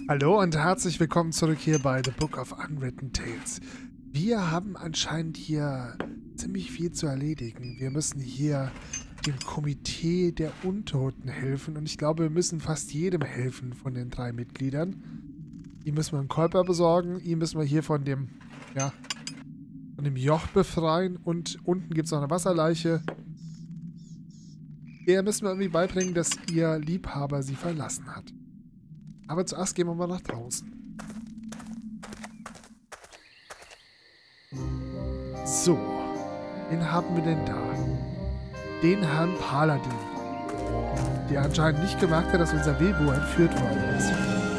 Hallo und herzlich willkommen zurück hier bei The Book of Unwritten Tales. Wir haben anscheinend hier ziemlich viel zu erledigen. Wir müssen hier dem Komitee der Untoten helfen und ich glaube, wir müssen fast jedem helfen von den 3 Mitgliedern. Ihm müssen wir einen Körper besorgen, ihn müssen wir hier von dem Joch befreien und unten gibt es noch eine Wasserleiche. Der müssen wir irgendwie beibringen, dass ihr Liebhaber sie verlassen hat. Aber zuerst gehen wir mal nach draußen. So, wen haben wir denn da? Den Herrn Paladin, der anscheinend nicht gemerkt hat, dass unser Webu entführt worden ist.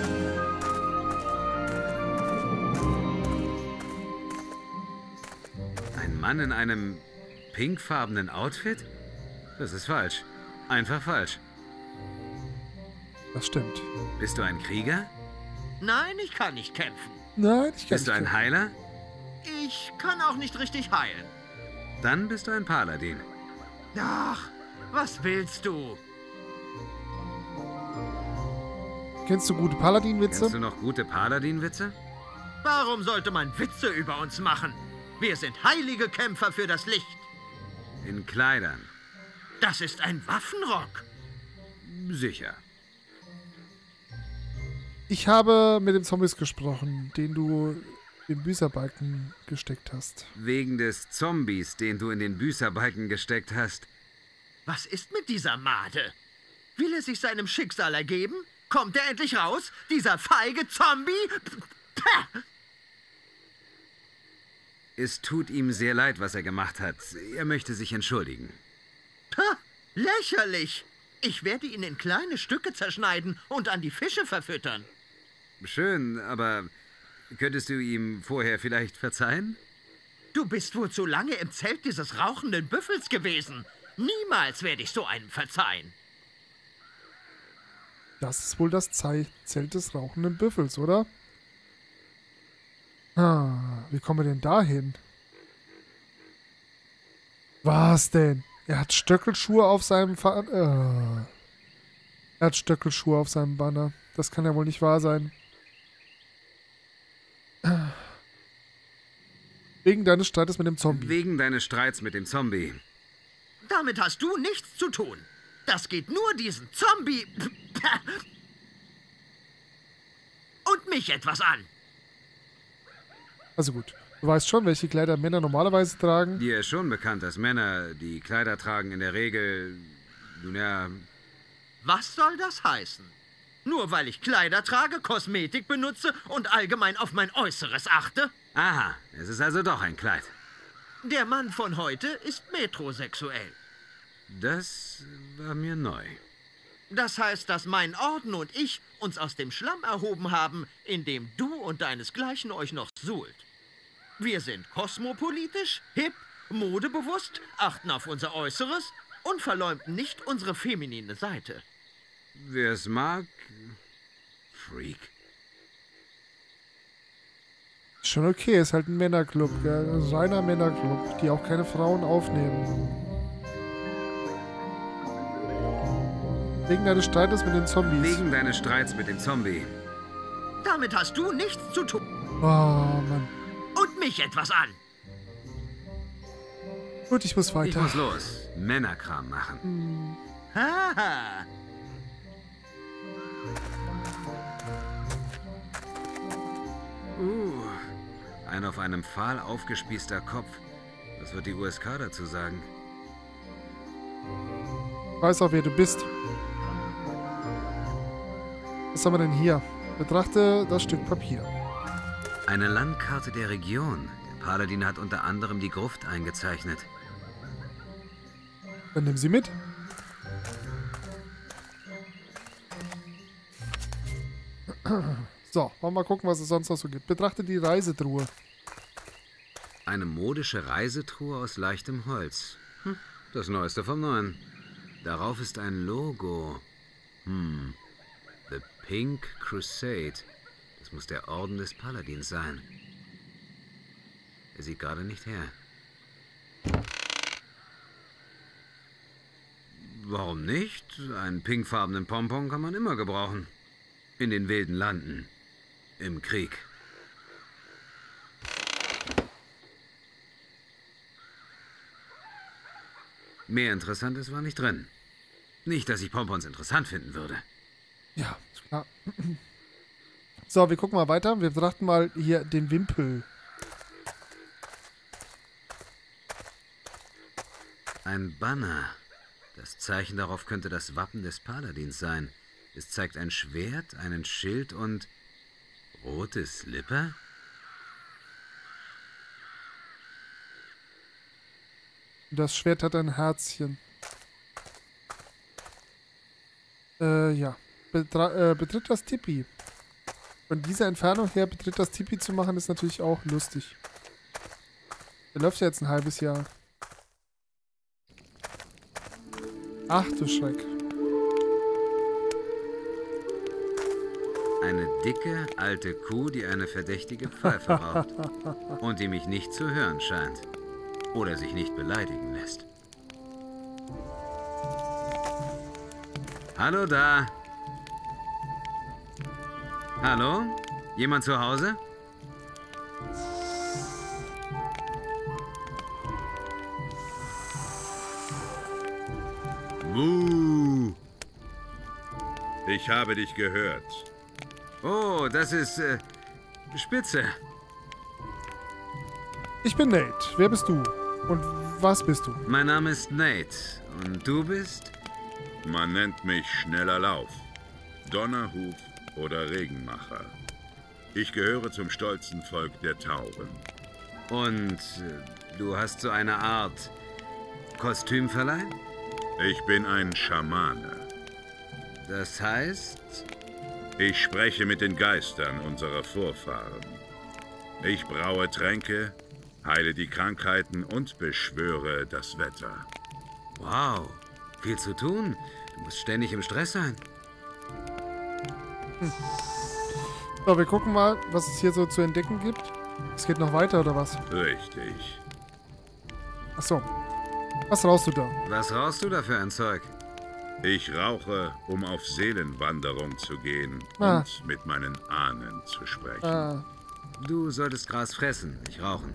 Ein Mann in einem pinkfarbenen Outfit? Das ist falsch. Einfach falsch. Das stimmt. Bist du ein Krieger? Nein, ich kann nicht kämpfen. Nein, ich kann Bist du nicht. ein Heiler? Ich kann auch nicht richtig heilen. Dann bist du ein Paladin. Ach, was willst du? Kennst du gute Paladin-Witze? Kennst du noch gute Paladin-Witze? Warum sollte man Witze über uns machen? Wir sind heilige Kämpfer für das Licht. In Kleidern. Das ist ein Waffenrock. Sicher. Ich habe mit den Zombies gesprochen, den du im Büßerbalken gesteckt hast. Wegen des Zombies, den du in den Büßerbalken gesteckt hast. Was ist mit dieser Made? Will er sich seinem Schicksal ergeben? Kommt er endlich raus? Dieser feige Zombie? Pah! Es tut ihm sehr leid, was er gemacht hat. Er möchte sich entschuldigen. Pah! Lächerlich! Ich werde ihn in kleine Stücke zerschneiden und an die Fische verfüttern. Schön, aber könntest du ihm vorher vielleicht verzeihen? Du bist wohl zu lange im Zelt dieses rauchenden Büffels gewesen. Niemals werde ich so einem verzeihen. Das ist wohl das Zelt des rauchenden Büffels, oder? Wie kommen wir denn dahin? Was denn? Er hat Stöckelschuhe auf seinem Er hat Stöckelschuhe auf seinem Banner. Das kann ja wohl nicht wahr sein. Wegen deines Streites mit dem Zombie. Wegen deines Streits mit dem Zombie. Damit hast du nichts zu tun. Das geht nur diesen Zombie und mich etwas an. Also gut. Du weißt schon, welche Kleider Männer normalerweise tragen. Dir ist schon bekannt, dass Männer, die Kleider tragen, in der Regel, nun ja, Was soll das heißen? Nur weil ich Kleider trage, Kosmetik benutze und allgemein auf mein Äußeres achte? aha, es ist also doch ein Kleid. Der Mann von heute ist metrosexuell. Das war mir neu. Das heißt, dass mein Orden und ich uns aus dem Schlamm erhoben haben, in dem du und deinesgleichen euch noch suhlt. Wir sind kosmopolitisch, hip, modebewusst, achten auf unser Äußeres und verleumden nicht unsere feminine Seite. Wer es mag, Freak. Schon okay, ist halt ein Männerclub, gell? Ein reiner Männerclub, die auch keine Frauen aufnehmen. Wegen deines Streites mit den Zombies. Wegen deines Streits mit dem Zombie. Damit hast du nichts zu tun. Oh, Mann. Und mich etwas an. Gut, ich muss Ich weiter. muss los. Männerkram machen. Haha. Ein auf einem Pfahl aufgespießter Kopf. Was wird die USK dazu sagen? Ich weiß auch, wer du bist. Was haben wir denn hier? Betrachte das Stück Papier. Eine Landkarte der Region. Der Paladin hat unter anderem die Gruft eingezeichnet. Dann nimm sie mit. So, wollen wir mal gucken, was es sonst noch so gibt. Betrachte die Reisetruhe. Eine modische Reisetruhe aus leichtem Holz. Das Neueste vom Neuen. Darauf ist ein Logo. The Pink Crusade. Das muss der Orden des Paladins sein. Er sieht gerade nicht her. Warum nicht? Einen pinkfarbenen Pompon kann man immer gebrauchen. In den wilden Landen. Im Krieg. Mehr Interessantes war nicht drin. Nicht, dass ich Pompons interessant finden würde. Ja, ist klar. So, wir gucken mal weiter. Wir betrachten mal hier den Wimpel. Ein Banner. Das Zeichen darauf könnte das Wappen des Paladins sein. Es zeigt ein Schwert, einen Schild und rote Slipper? Das Schwert hat ein Herzchen. Ja. Betritt das Tipi. Von dieser Entfernung her betritt das Tipi zu machen, ist natürlich auch lustig. Der läuft ja jetzt ein halbes Jahr. Ach du Schreck. Eine dicke, alte Kuh, die eine verdächtige Pfeife raucht. Und die mich nicht zu hören scheint. Oder sich nicht beleidigen lässt. Hallo da. Hallo? Jemand zu Hause? Muh. Ich habe dich gehört. Oh, das ist spitze. Ich bin Nate. Wer bist du? Und was bist du? Mein Name ist Nate. Und du bist? Man nennt mich Schneller Lauf, Donnerhuf oder Regenmacher. Ich gehöre zum stolzen Volk der Tauren. Und du hast so eine Art Kostüm verleihen? Ich bin ein Schamane. Das heißt? Ich spreche mit den Geistern unserer Vorfahren. Ich braue Tränke, heile die Krankheiten und beschwöre das Wetter. Wow, viel zu tun. Du musst ständig im Stress sein. So, wir gucken mal, was es hier so zu entdecken gibt. Es geht noch weiter, oder was? Richtig. Achso. Was rauchst du da? Was rauchst du da für ein Zeug? Ich rauche, um auf Seelenwanderung zu gehen Ah. und mit meinen Ahnen zu sprechen. Ah, Du solltest Gras fressen, nicht rauchen.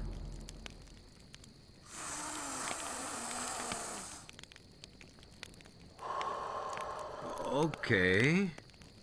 Okay.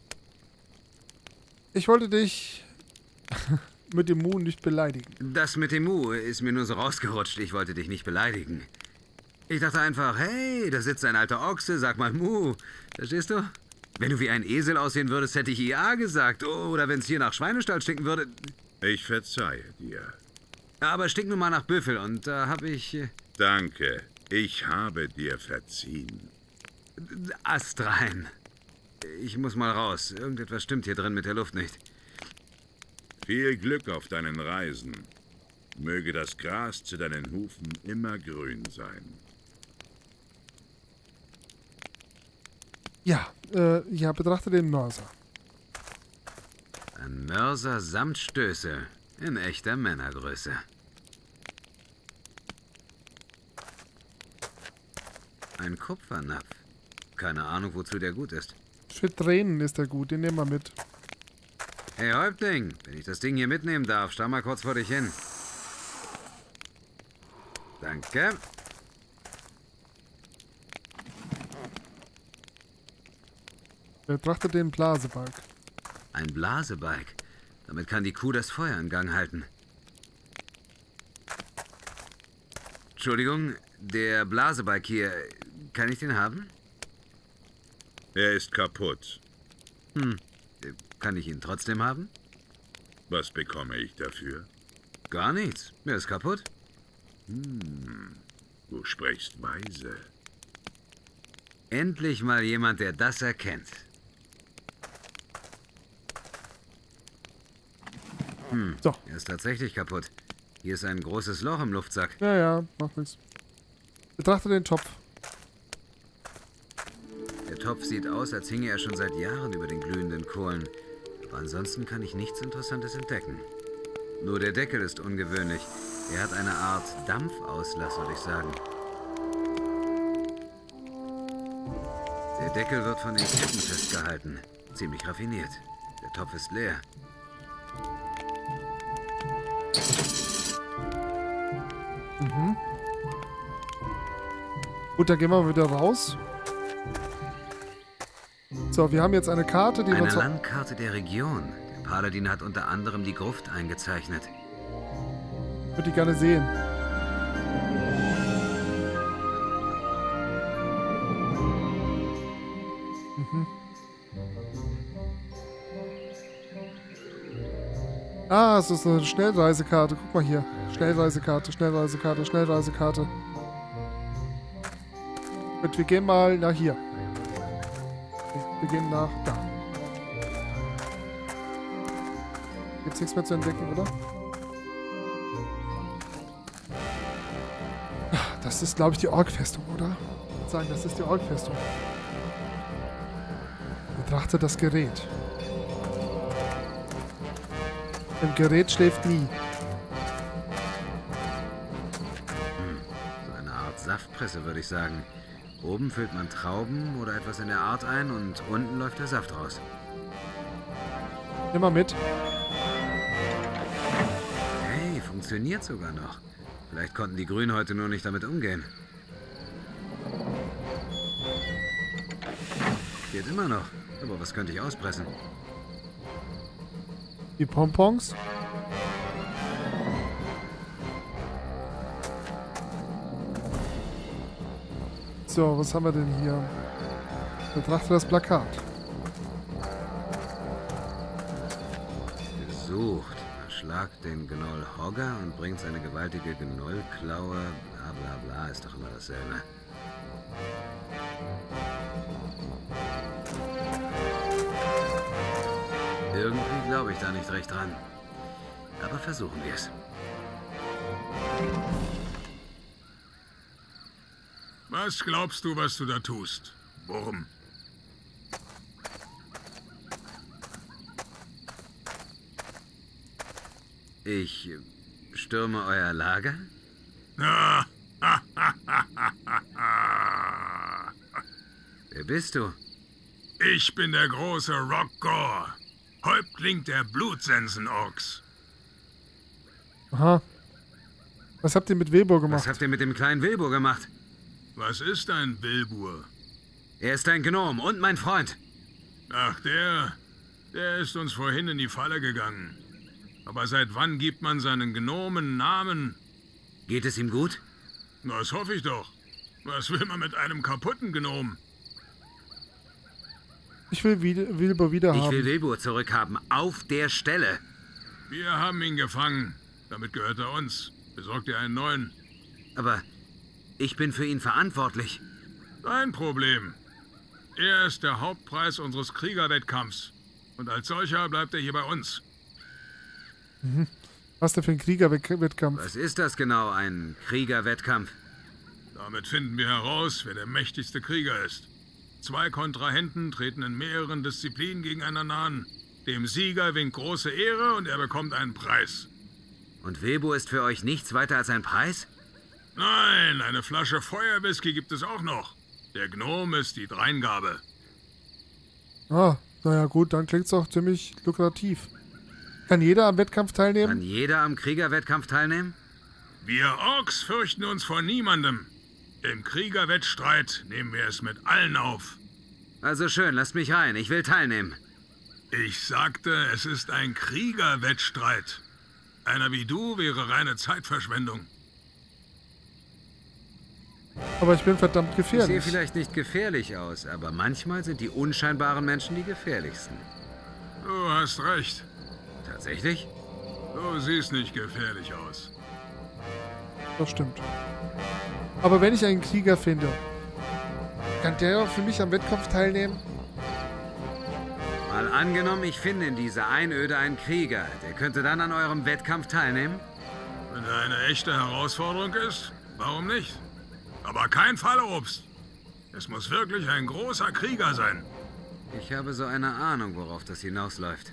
ich wollte dich mit dem Mu nicht beleidigen. Das mit dem Mu ist mir nur so rausgerutscht. Ich wollte dich nicht beleidigen. Ich dachte einfach, hey, da sitzt ein alter Ochse, sag mal Mu. Verstehst du? Wenn du wie ein Esel aussehen würdest, hätte ich IA gesagt. Oder wenn es hier nach Schweinestall stinken würde. Ich verzeihe dir. Aber stinkt nun mal nach Büffel und da habe ich... Danke, ich habe dir verziehen. Ast rein. Ich muss mal raus. Irgendetwas stimmt hier drin mit der Luft nicht. Viel Glück auf deinen Reisen. Möge das Gras zu deinen Hufen immer grün sein. Ja, ja, betrachte den Mörser. Ein Mörser samt Stößel. In echter Männergröße. Ein Kupfernapf. Keine Ahnung, wozu der gut ist. Für Tränen ist er gut, den nehmen wir mit. Hey Häuptling, wenn ich das Ding hier mitnehmen darf, stell mal kurz vor dich hin. Danke. Betrachte den Blasebalg. Ein Blasebalg. Damit kann die Kuh das Feuer in Gang halten. Entschuldigung, der Blasebalg hier, kann ich den haben? Er ist kaputt. Kann ich ihn trotzdem haben? Was bekomme ich dafür? Gar nichts. Er ist kaputt. Du sprichst weise. Endlich mal jemand, der das erkennt. So. Er ist tatsächlich kaputt. Hier ist ein großes Loch im Luftsack. Ja, ja, macht nichts. Betrachte den Topf. Der Topf sieht aus, als hinge er schon seit Jahren über den glühenden Kohlen. Aber ansonsten kann ich nichts Interessantes entdecken. Nur der Deckel ist ungewöhnlich. Er hat eine Art Dampfauslass, würde ich sagen. Der Deckel wird von den Ketten festgehalten. Ziemlich raffiniert. Der Topf ist leer. Mhm. Gut, dann gehen wir mal wieder raus. So, wir haben jetzt eine Karte, die wir Eine uns... Landkarte der Region. Der Paladin hat unter anderem die Gruft eingezeichnet. Würde ich gerne sehen. Mhm. Ah, es ist eine Schnellreisekarte. Guck mal hier. Schnellreisekarte, Schnellreisekarte, Schnellreisekarte. Und wir gehen mal nach hier. Okay, wir gehen nach da. Gibt's nichts mehr zu entdecken, oder? Das ist, glaube ich, die Ork-Festung, oder? Ich würde sagen, das ist die Ork-Festung. Betrachte das Gerät. Ein Gerät schläft nie. So eine Art Saftpresse, würde ich sagen. Oben füllt man Trauben oder etwas in der Art ein und unten läuft der Saft raus. Nimm mal mit. Hey, funktioniert sogar noch. Vielleicht konnten die Grünen heute nur nicht damit umgehen. Geht immer noch. Aber was könnte ich auspressen? Die Pompons. So, was haben wir denn hier? Betrachte das Plakat. Gesucht. Erschlagt den Gnoll Hogger und bringt seine gewaltige Gnollklaue. Bla bla bla, ist doch immer dasselbe. Irgendwie glaube ich da nicht recht dran. Aber versuchen wir es. Was glaubst du, was du da tust, Wurm? Ich stürme euer Lager? Wer bist du? Ich bin der große Rock Gore, Häuptling der Blutsensen-Orks. Aha. Was habt ihr mit Wilbur gemacht? Was habt ihr mit dem kleinen Wilbur gemacht? Was ist ein Wilbur? Er ist ein Gnom und mein Freund. Ach, der ist uns vorhin in die Falle gegangen. Aber seit wann gibt man seinen Gnomen Namen? Geht es ihm gut? Das hoffe ich doch. Was will man mit einem kaputten Gnom? Ich will Wilbur wieder haben. Ich will Wilbur zurückhaben. Auf der Stelle. Wir haben ihn gefangen. Damit gehört er uns. Besorgt ihr einen neuen. Aber ich bin für ihn verantwortlich. Kein Problem. Er ist der Hauptpreis unseres Kriegerwettkampfs. Und als solcher bleibt er hier bei uns. Mhm. Was denn für ein Kriegerwettkampf? Was ist das genau, ein Kriegerwettkampf? Damit finden wir heraus, wer der mächtigste Krieger ist. 2 Kontrahenten treten in mehreren Disziplinen gegeneinander an. Dem Sieger winkt große Ehre und er bekommt einen Preis. Und Wilbur ist für euch nichts weiter als ein Preis? Nein, eine Flasche Feuerwhisky gibt es auch noch. Der Gnom ist die Dreingabe. Ah, naja gut, dann klingt's auch ziemlich lukrativ. Kann jeder am Wettkampf teilnehmen? Kann jeder am Kriegerwettkampf teilnehmen? Wir Orks fürchten uns vor niemandem. Im Kriegerwettstreit nehmen wir es mit allen auf. Also schön, lasst mich rein. Ich will teilnehmen. Ich sagte, es ist ein Kriegerwettstreit. Einer wie du wäre reine Zeitverschwendung. Aber ich bin verdammt Ich gefährlich. sehe vielleicht nicht gefährlich aus, aber manchmal sind die unscheinbaren Menschen die gefährlichsten. Du hast recht. Tatsächlich? Du siehst nicht gefährlich aus. Das stimmt. Aber wenn ich einen Krieger finde, kann der auch für mich am Wettkampf teilnehmen? Mal angenommen, ich finde in dieser Einöde einen Krieger. Der könnte dann an eurem Wettkampf teilnehmen? Wenn er eine echte Herausforderung ist, warum nicht? Aber kein Fallobst. Es muss wirklich ein großer Krieger sein. Ich habe so eine Ahnung, worauf das hinausläuft.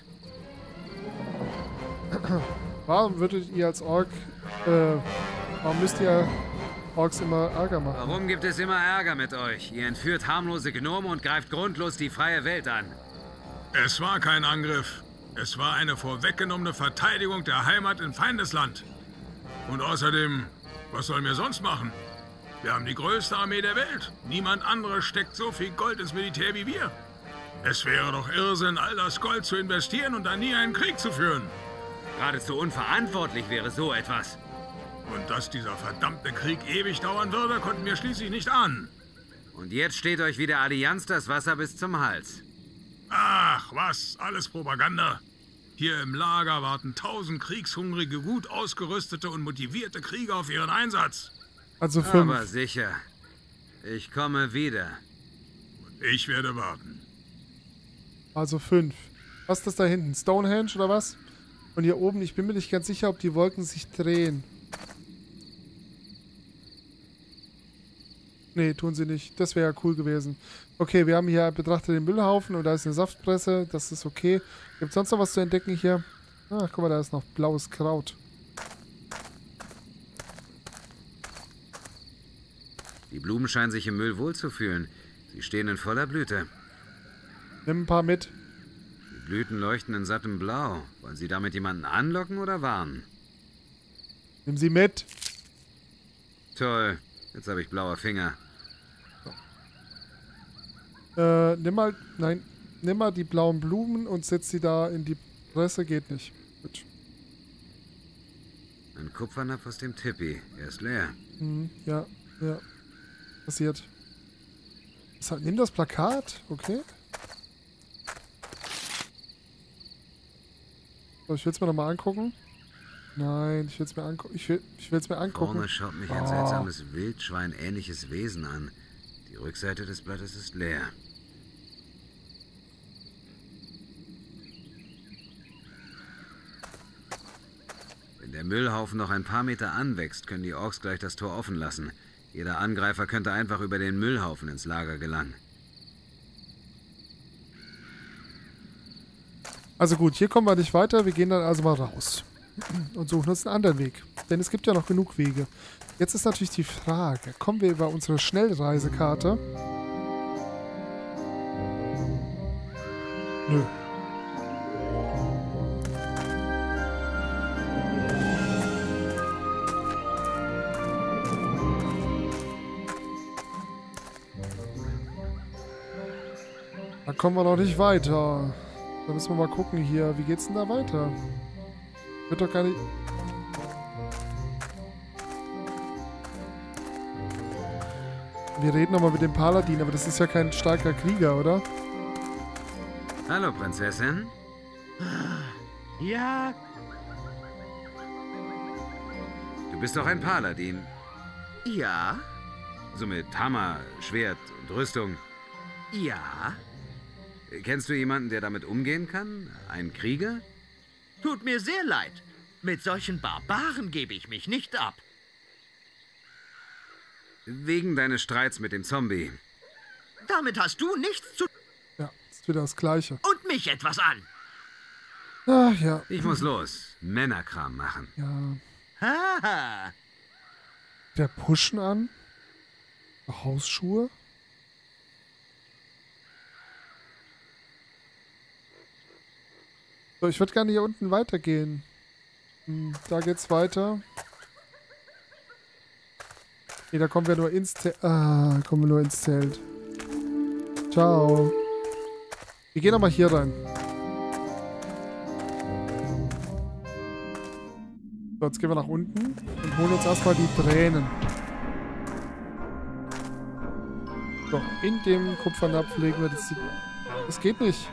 Warum würdet ihr als Ork, warum müsst ihr Orks immer Ärger machen? Warum gibt es immer Ärger mit euch? Ihr entführt harmlose Gnome und greift grundlos die freie Welt an. Es war kein Angriff. Es war eine vorweggenommene Verteidigung der Heimat in Feindesland. Und außerdem Was sollen wir sonst machen? Wir haben die größte Armee der Welt. Niemand anderes steckt so viel Gold ins Militär wie wir. Es wäre doch Irrsinn, all das Gold zu investieren und dann nie einen Krieg zu führen. Geradezu unverantwortlich wäre so etwas. Und dass dieser verdammte Krieg ewig dauern würde, konnten wir schließlich nicht ahnen. Und jetzt steht euch wie der Allianz das Wasser bis zum Hals. Ach, was? Alles Propaganda. Hier im Lager warten 1000 kriegshungrige, gut ausgerüstete und motivierte Krieger auf ihren Einsatz. Also 5. Aber sicher. Ich komme wieder. Ich werde warten. Also 5. Was ist das da hinten? Stonehenge oder was? Und hier oben, ich bin mir nicht ganz sicher, ob die Wolken sich drehen. Nee, tun sie nicht. Das wäre ja cool gewesen. Okay, wir haben hier betrachtet den Müllhaufen und da ist eine Saftpresse. Das ist okay. Gibt es sonst noch was zu entdecken hier? Ah, guck mal, da ist noch blaues Kraut. Die Blumen scheinen sich im Müll wohlzufühlen. Sie stehen in voller Blüte. Nimm ein paar mit. Die Blüten leuchten in sattem Blau. Wollen Sie damit jemanden anlocken oder warnen? Nimm sie mit. Toll. Jetzt habe ich blaue Finger. Nimm mal die blauen Blumen und setz sie da in die Presse. Geht nicht. Gut. Ein Kupfernapf aus dem Tippi. Er ist leer. Ja. Passiert. Nimm das Plakat. Okay. So, ich will es mir nochmal angucken. Nein, ich will es mir angucken. Ich will es mir angucken. Vorne schaut mich ein seltsames Wildschwein-ähnliches Wesen an. Die Rückseite des Blattes ist leer. Wenn der Müllhaufen noch ein paar Meter anwächst, können die Orks gleich das Tor offen lassen. Jeder Angreifer könnte einfach über den Müllhaufen ins Lager gelangen. Also gut, hier kommen wir nicht weiter. Wir gehen dann also mal raus. Und suchen uns einen anderen Weg. Denn es gibt ja noch genug Wege. Jetzt ist natürlich die Frage, kommen wir über unsere Schnellreisekarte? Nö. Da kommen wir noch nicht weiter. Da müssen wir mal gucken hier. Wie geht's denn da weiter? Wird doch gar nicht... Wir reden nochmal mit dem Paladin, aber das ist ja kein starker Krieger, oder? Hallo, Prinzessin. Ja, Du bist doch ein Paladin. ja, So mit Hammer, Schwert und Rüstung. ja. Kennst du jemanden, der damit umgehen kann? Ein Krieger? Tut mir sehr leid. Mit solchen Barbaren gebe ich mich nicht ab. Wegen deines Streits mit dem Zombie. Damit hast du nichts zu... Ja, ist wieder das Gleiche. Und mich etwas an. Ach ja. Ich muss los. Männerkram machen. Ja. Haha. Der Pushen an? Hausschuhe? So, ich würde gerne hier unten weitergehen. Da geht's weiter. Nee, da kommen wir nur ins Zelt. Kommen wir nur ins Zelt. Ciao. Wir gehen nochmal hier rein. So, jetzt gehen wir nach unten und holen uns erstmal die Tränen. So, in dem Kupfernapf legen wir das... Das geht nicht.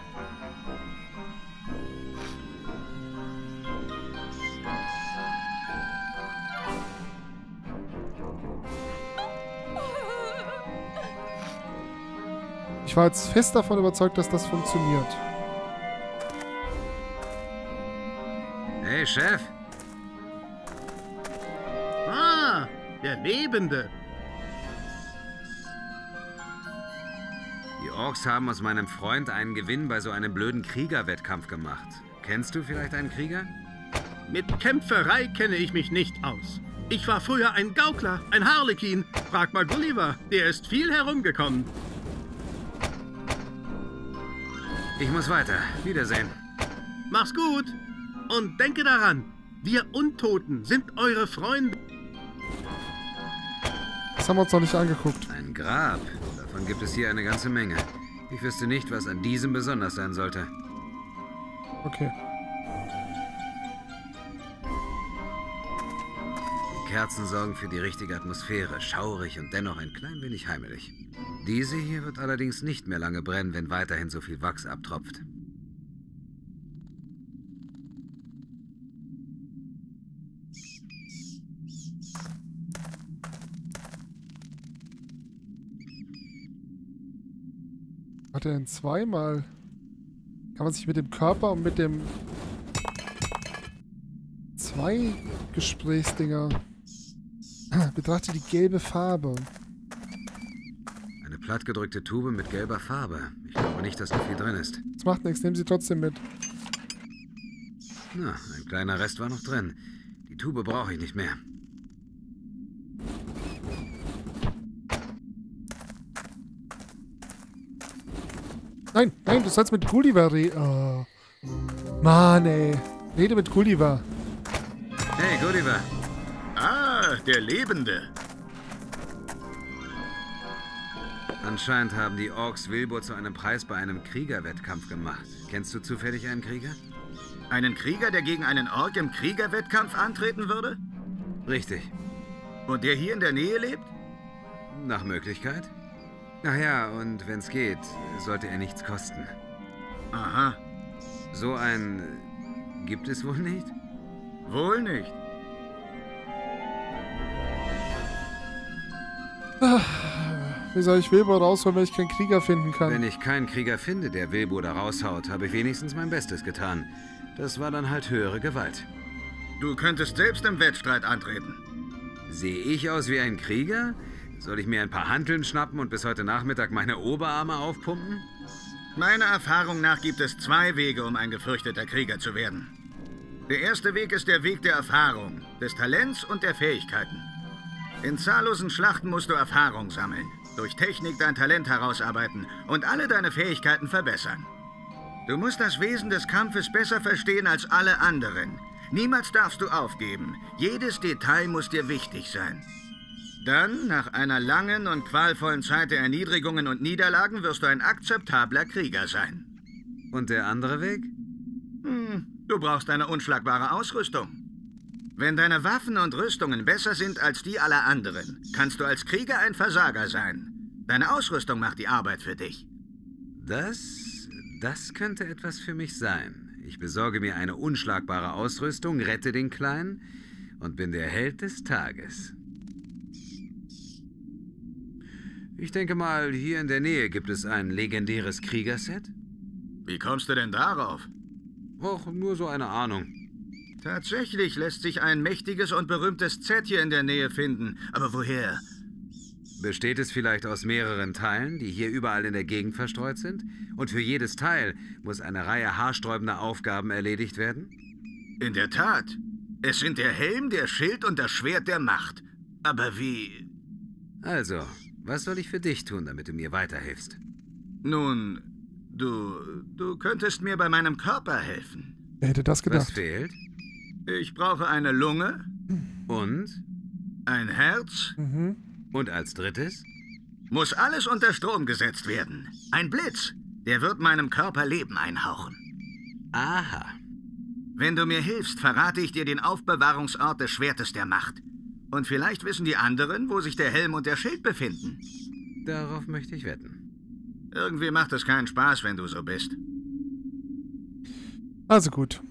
Ich war jetzt fest davon überzeugt, dass das funktioniert. Hey, Chef. Ah, der Lebende. Die Orks haben aus meinem Freund einen Gewinn bei so einem blöden Kriegerwettkampf gemacht. Kennst du vielleicht einen Krieger? Mit Kämpferei kenne ich mich nicht aus. Ich war früher ein Gaukler, ein Harlekin. Frag mal Gulliver, der ist viel herumgekommen. Ich muss weiter. Wiedersehen. Mach's gut. Und denke daran, wir Untoten sind eure Freunde. Das haben wir uns noch nicht angeguckt. Ein Grab. Davon gibt es hier eine ganze Menge. Ich wüsste nicht, was an diesem besonders sein sollte. Okay. Die Kerzen sorgen für die richtige Atmosphäre. Schaurig und dennoch ein klein wenig heimelig. Diese hier wird allerdings nicht mehr lange brennen, wenn weiterhin so viel Wachs abtropft. Hat er denn zweimal? Kann man sich mit dem Körper und mit dem... Zwei Gesprächsdinger... Betrachte die gelbe Farbe. Eine plattgedrückte Tube mit gelber Farbe. Ich glaube nicht, dass da viel drin ist. Das macht nichts, nehmen Sie trotzdem mit. Na, ein kleiner Rest war noch drin. Die Tube brauche ich nicht mehr. Nein, nein, du sollst mit Gulliver reden. Oh. Mann, ey. Rede mit Gulliver. Hey, Gulliver. Ah, der Lebende. Anscheinend haben die Orks Wilbur zu einem Preis bei einem Kriegerwettkampf gemacht. Kennst du zufällig einen Krieger? Einen Krieger, der gegen einen Ork im Kriegerwettkampf antreten würde? Richtig. Und der hier in der Nähe lebt? Nach Möglichkeit? Ach ja, und wenn's geht, sollte er nichts kosten. Aha. So ein... gibt es wohl nicht? Wohl nicht. Wie soll ich Wilbur rausholen, wenn ich keinen Krieger finden kann? Wenn ich keinen Krieger finde, der Wilbur da raushaut, habe ich wenigstens mein Bestes getan. Das war dann halt höhere Gewalt. Du könntest selbst im Wettstreit antreten. Sehe ich aus wie ein Krieger? Soll ich mir ein paar Hanteln schnappen und bis heute Nachmittag meine Oberarme aufpumpen? Meiner Erfahrung nach gibt es zwei Wege, um ein gefürchteter Krieger zu werden. Der erste Weg ist der Weg der Erfahrung, des Talents und der Fähigkeiten. In zahllosen Schlachten musst du Erfahrung sammeln, durch Technik dein Talent herausarbeiten und alle deine Fähigkeiten verbessern. Du musst das Wesen des Kampfes besser verstehen als alle anderen. Niemals darfst du aufgeben. Jedes Detail muss dir wichtig sein. Dann, nach einer langen und qualvollen Zeit der Erniedrigungen und Niederlagen, wirst du ein akzeptabler Krieger sein. Und der andere Weg? Du brauchst eine unschlagbare Ausrüstung. Wenn deine Waffen und Rüstungen besser sind als die aller anderen, kannst du als Krieger ein Versager sein. Deine Ausrüstung macht die Arbeit für dich. Das könnte etwas für mich sein. Ich besorge mir eine unschlagbare Ausrüstung, rette den Kleinen und bin der Held des Tages. Ich denke mal, hier in der Nähe gibt es ein legendäres Kriegerset. Wie kommst du denn darauf? Och, nur so eine Ahnung. Tatsächlich lässt sich ein mächtiges und berühmtes Z hier in der Nähe finden. Aber woher? Besteht es vielleicht aus mehreren Teilen, die hier überall in der Gegend verstreut sind? Und für jedes Teil muss eine Reihe haarsträubender Aufgaben erledigt werden? In der Tat. Es sind der Helm, der Schild und das Schwert der Macht. Aber wie... Also, was soll ich für dich tun, damit du mir weiterhilfst? Nun, du könntest mir bei meinem Körper helfen. Wer hätte das gedacht? Was fehlt? Ich brauche eine Lunge. Und? Ein Herz. Und als drittes? Muss alles unter Strom gesetzt werden. Ein Blitz, der wird meinem Körper Leben einhauchen. Aha. Wenn du mir hilfst, verrate ich dir den Aufbewahrungsort des Schwertes der Macht. Und vielleicht wissen die anderen, wo sich der Helm und der Schild befinden. Darauf möchte ich wetten. Irgendwie macht es keinen Spaß, wenn du so bist. Also gut.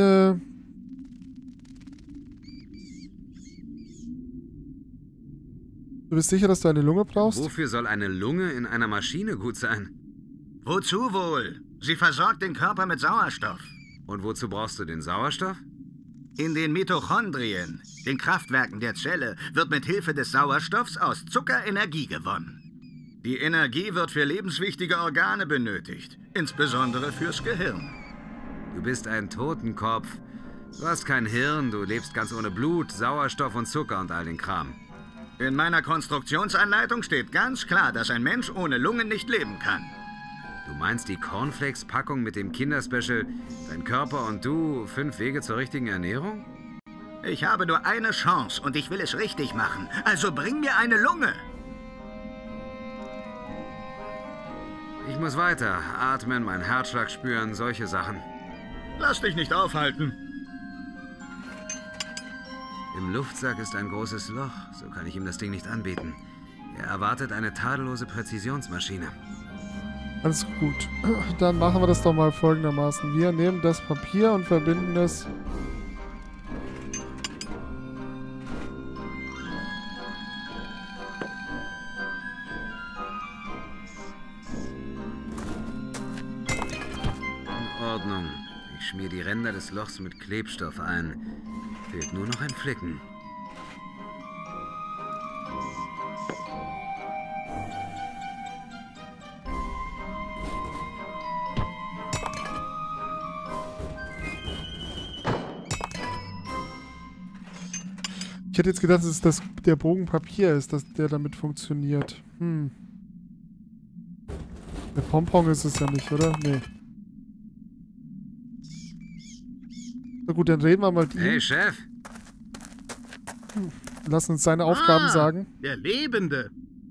Du bist sicher, dass du eine Lunge brauchst? Wofür soll eine Lunge in einer Maschine gut sein? Wozu wohl? Sie versorgt den Körper mit Sauerstoff. Und wozu brauchst du den Sauerstoff? In den Mitochondrien, den Kraftwerken der Zelle, wird mit Hilfe des Sauerstoffs aus Zucker Energie gewonnen. Die Energie wird für lebenswichtige Organe benötigt, insbesondere fürs Gehirn. Du bist ein Totenkopf. Du hast kein Hirn, du lebst ganz ohne Blut, Sauerstoff und Zucker und all den Kram. In meiner Konstruktionsanleitung steht ganz klar, dass ein Mensch ohne Lungen nicht leben kann. Du meinst die Cornflakes-Packung mit dem Kinderspecial, dein Körper und du, 5 Wege zur richtigen Ernährung? Ich habe nur eine Chance und ich will es richtig machen. Also bring mir eine Lunge. Ich muss weiter. Atmen, meinen Herzschlag spüren, solche Sachen. Lass dich nicht aufhalten. Im Luftsack ist ein großes Loch. So kann ich ihm das Ding nicht anbieten. Er erwartet eine tadellose Präzisionsmaschine. Alles gut. Dann machen wir das doch mal folgendermaßen. Wir nehmen das Papier und verbinden es... In Ordnung. Ich schmier die Ränder des Lochs mit Klebstoff ein. Fehlt nur noch ein Flicken. Ich hätte jetzt gedacht, dass es der Bogen Papier ist, dass der damit funktioniert. Der Pompon ist es ja nicht, oder? Nee. Na gut, dann reden wir mal mit ihm. Hey, Chef! Lass uns seine Aufgaben sagen. Der Lebende.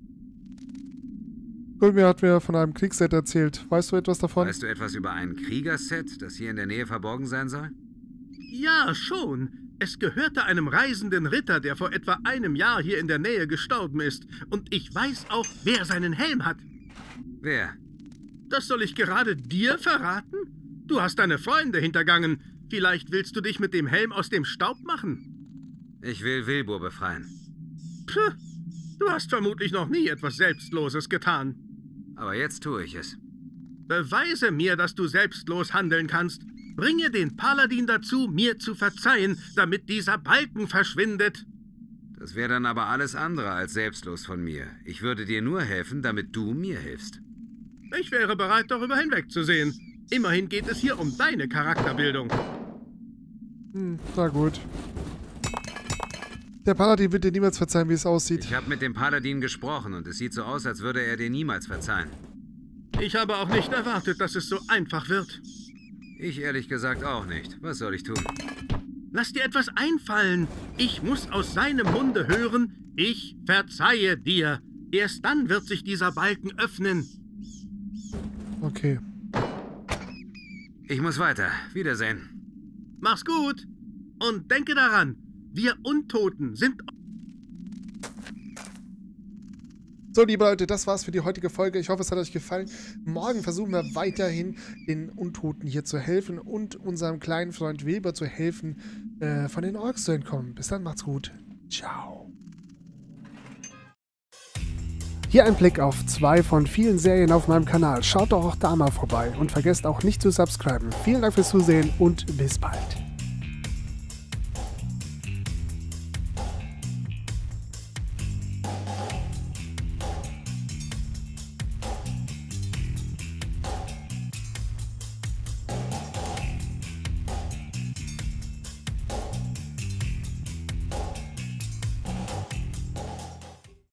Gulmir hat mir von einem Kriegsset erzählt. Weißt du etwas davon? Weißt du etwas über ein Kriegerset, das hier in der Nähe verborgen sein soll? Ja, schon. Es gehörte einem reisenden Ritter, der vor etwa einem Jahr hier in der Nähe gestorben ist. Und ich weiß auch, wer seinen Helm hat. Wer? Das soll ich gerade dir verraten? Du hast deine Freunde hintergangen. Vielleicht willst du dich mit dem Helm aus dem Staub machen? Ich will Wilbur befreien. Puh, du hast vermutlich noch nie etwas Selbstloses getan. Aber jetzt tue ich es. Beweise mir, dass du selbstlos handeln kannst. Bringe den Paladin dazu, mir zu verzeihen, damit dieser Balken verschwindet. Das wäre dann aber alles andere als selbstlos von mir. Ich würde dir nur helfen, damit du mir hilfst. Ich wäre bereit, darüber hinwegzusehen. Immerhin geht es hier um deine Charakterbildung. Na gut. Der Paladin wird dir niemals verzeihen, wie es aussieht. Ich habe mit dem Paladin gesprochen und es sieht so aus, als würde er dir niemals verzeihen. Ich habe auch nicht erwartet, dass es so einfach wird. Ich ehrlich gesagt auch nicht. Was soll ich tun? Lass dir etwas einfallen. Ich muss aus seinem Munde hören, ich verzeihe dir. Erst dann wird sich dieser Balken öffnen. Okay. Ich muss weiter. Wiedersehen. Mach's gut. Und denke daran, wir Untoten sind... So, liebe Leute, das war's für die heutige Folge. Ich hoffe, es hat euch gefallen. Morgen versuchen wir weiterhin, den Untoten hier zu helfen und unserem kleinen Freund Wilbur zu helfen, von den Orks zu entkommen. Bis dann, macht's gut. Ciao. Hier ein Blick auf 2 von vielen Serien auf meinem Kanal. Schaut doch auch da mal vorbei und vergesst auch nicht zu subscriben. Vielen Dank fürs Zusehen und bis bald.